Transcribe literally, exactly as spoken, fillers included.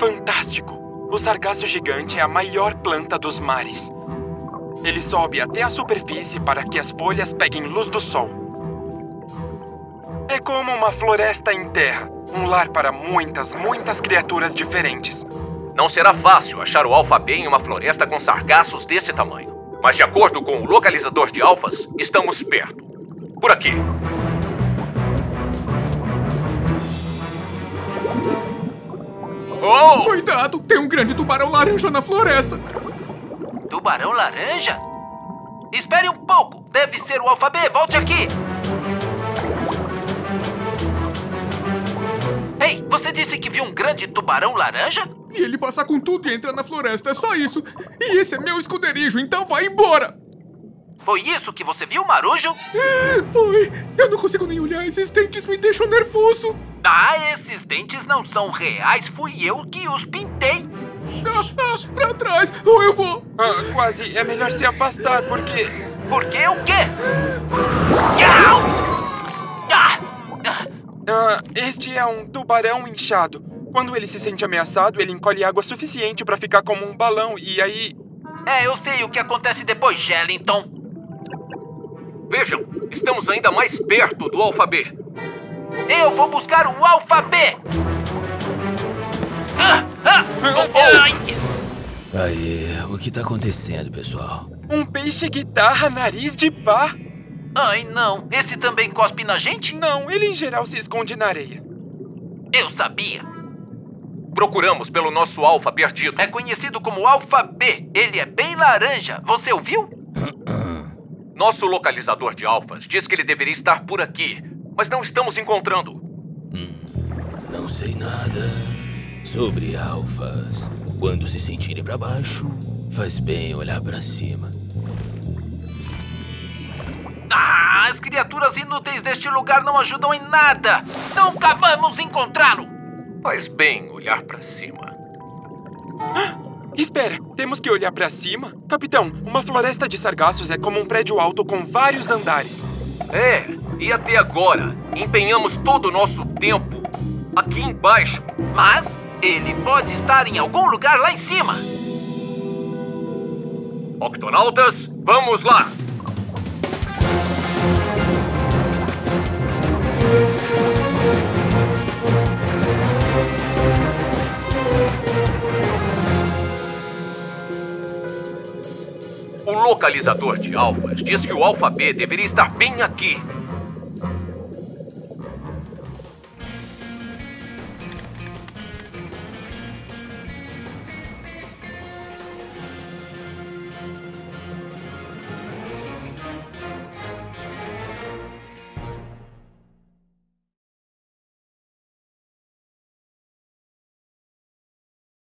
Fantástico! O sargaço gigante é a maior planta dos mares. Ele sobe até a superfície para que as folhas peguem luz do sol. É como uma floresta em terra, um lar para muitas, muitas criaturas diferentes. Não será fácil achar o alfa-B em uma floresta com sargaços desse tamanho. Mas de acordo com o localizador de alfas, estamos perto. Por aqui. Oh! Cuidado! Tem um grande tubarão laranja na floresta! Tubarão laranja? Espere um pouco! Deve ser o alfa-B! Volte aqui! Ei, você disse que viu um grande tubarão laranja? E ele passa com tudo e entra na floresta, é só isso! E esse é meu esconderijo, então vai embora! Foi isso que você viu, Marujo? Foi! Eu não consigo nem olhar, esses dentes me deixam nervoso! Ah, esses dentes não são reais, fui eu que os pintei! Ah, ah, pra trás, ou eu vou! Ah, quase, é melhor se afastar, porque... Por que o quê? Ah! Ah! Ah, este é um tubarão inchado. Quando ele se sente ameaçado, ele encolhe água suficiente para ficar como um balão, e aí... É, eu sei o que acontece depois, Jellington. Vejam, estamos ainda mais perto do alfa-B. Eu vou buscar o alfa-B! Ah, ah, oh, Aí, o que tá acontecendo, pessoal? Um peixe guitarra nariz de pá? Ai, não. Esse também cospe na gente? Não, ele em geral se esconde na areia. Eu sabia. Procuramos pelo nosso alfa perdido. É conhecido como alfa-B. Ele é bem laranja. Você ouviu? Nosso localizador de alfas diz que ele deveria estar por aqui, mas não estamos encontrando. Hum, não sei nada sobre alfas. Quando se sentirem pra baixo, faz bem olhar pra cima. Ah, as criaturas inúteis deste lugar não ajudam em nada. Nunca vamos encontrá-lo. Faz bem olhar pra cima. Ah, espera, temos que olhar pra cima? Capitão, uma floresta de sargassos é como um prédio alto com vários andares. É, e até agora, empenhamos todo o nosso tempo aqui embaixo. Mas ele pode estar em algum lugar lá em cima. Octonautas, vamos lá! O localizador de alfas diz que o alfa-B deveria estar bem aqui.